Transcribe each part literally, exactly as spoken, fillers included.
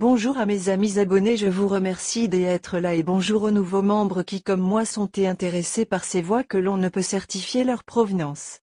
Bonjour à mes amis abonnés, je vous remercie d'être là et bonjour aux nouveaux membres qui comme moi sont intéressés par ces voix que l'on ne peut certifier leur provenance.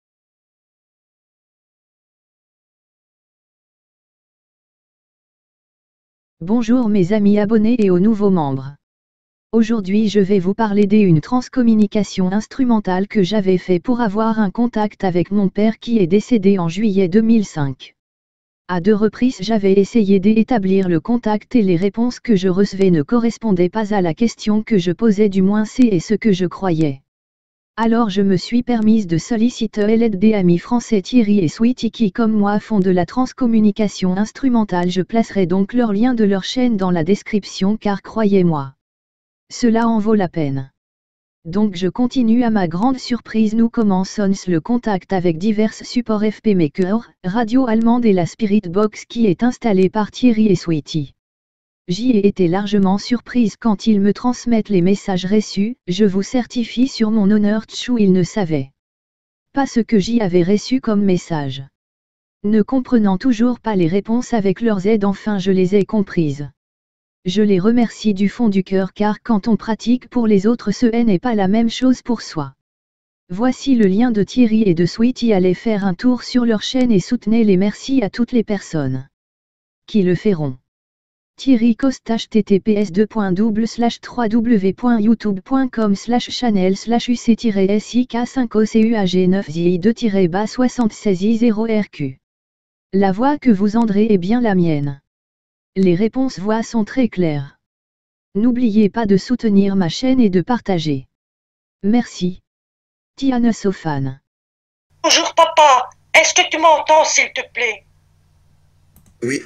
Bonjour mes amis abonnés et aux nouveaux membres. Aujourd'hui je vais vous parler d'une transcommunication instrumentale que j'avais fait pour avoir un contact avec mon père qui est décédé en juillet deux mille cinq. À deux reprises j'avais essayé d'établir le contact et les réponses que je recevais ne correspondaient pas à la question que je posais, du moins c'est ce que je croyais. Alors je me suis permise de solliciter l'aide des amis français Thierry et Sweetie qui comme moi font de la transcommunication instrumentale. Je placerai donc leur lien de leur chaîne dans la description car croyez-moi, cela en vaut la peine. Donc je continue. À ma grande surprise nous commençons le contact avec divers supports F P Maker, radio allemande et la Spirit Box qui est installée par Thierry et Sweetie. J'y ai été largement surprise quand ils me transmettent les messages reçus. Je vous certifie sur mon honneur tchou, ils ne savaient pas ce que j'y avais reçu comme message. Ne comprenant toujours pas les réponses avec leurs aides, enfin je les ai comprises. Je les remercie du fond du cœur car quand on pratique pour les autres, ce n'est pas la même chose pour soi. Voici le lien de Thierry et de Sweetie. Allez faire un tour sur leur chaîne et soutenez-les. Merci à toutes les personnes qui le feront. Thierry Coste h t t p s deux point double slash w w w point youtube point com slash channel slash u c s i k cinq o c u a g neuf z i deux soixante-seize i zéro r q. La voix que vous entendrez est bien la mienne. Les réponses voix sont très claires. N'oubliez pas de soutenir ma chaîne et de partager. Merci. Tiana Sofan. Bonjour papa, est-ce que tu m'entends s'il te plaît? Oui.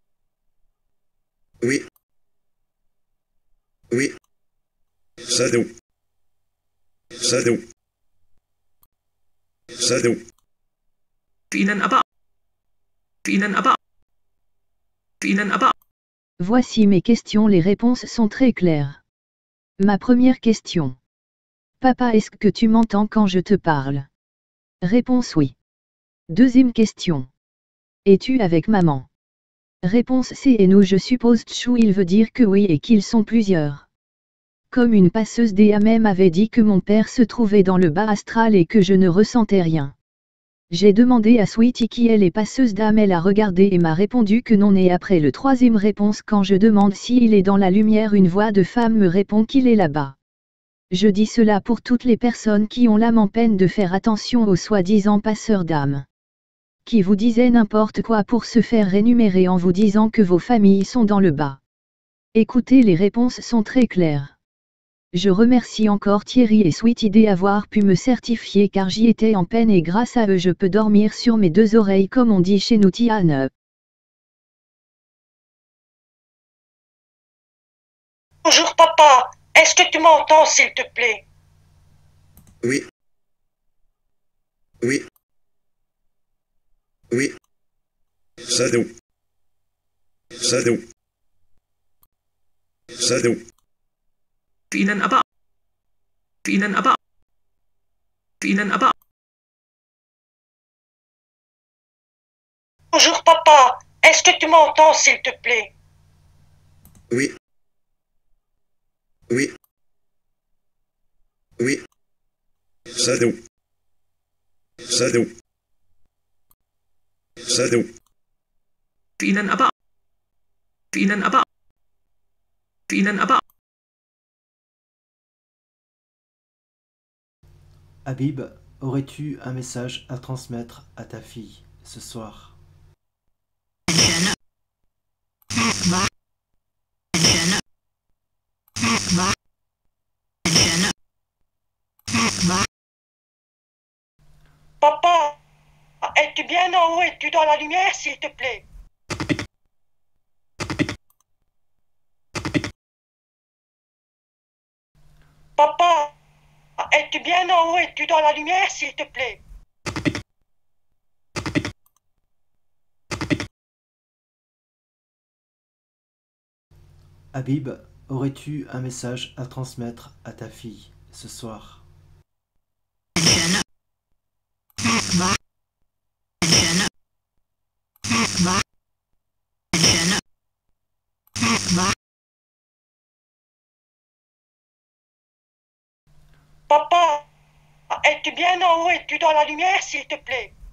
Oui. Oui. Sadou. Sadou. Sadou. Ihnen aber. Ihnen aber. Ihnen aber. Voici mes questions. Les réponses sont très claires. Ma première question. Papa, est-ce que tu m'entends quand je te parle? Réponse oui. Deuxième question. Es-tu avec maman? Réponse C et nous. Je suppose tchou, il veut dire que oui et qu'ils sont plusieurs. Comme une passeuse D A même avait dit que mon père se trouvait dans le bas astral et que je ne ressentais rien. J'ai demandé à Sweetie qui est les passeuses d'âme, elle a regardé et m'a répondu que non, et après le troisième réponse quand je demande s'il est dans la lumière, une voix de femme me répond qu'il est là-bas. Je dis cela pour toutes les personnes qui ont l'âme en peine de faire attention aux soi-disant passeurs d'âme, qui vous disaient n'importe quoi pour se faire rémunérer en vous disant que vos familles sont dans le bas. Écoutez, les réponses sont très claires. Je remercie encore Thierry et Sweetie d'avoir pu me certifier car j'y étais en peine et grâce à eux je peux dormir sur mes deux oreilles comme on dit chez nous. Tiana. Bonjour papa, est-ce que tu m'entends s'il te plaît? Oui. Oui. Oui. Sadou. Sadou. Sadou. Ihnen aber. Ihnen aber. Ihnen aber. Bonjour papa, est-ce que tu m'entends s'il te plaît? Oui. Oui. Oui. Sadou. Sadou. Sadou. Ihnen aber. Ihnen aber. Ihnen aber. Habib, aurais-tu un message à transmettre à ta fille ce soir? Papa, es-tu bien en haut? Es-tu dans la lumière s'il te plaît? Papa, es-tu bien en haut? Es-tu dans la lumière s'il te plaît? Habib, aurais-tu un message à transmettre à ta fille ce soir? Papa, es-tu bien en haut? Es-tu dans la lumière, s'il te plaît?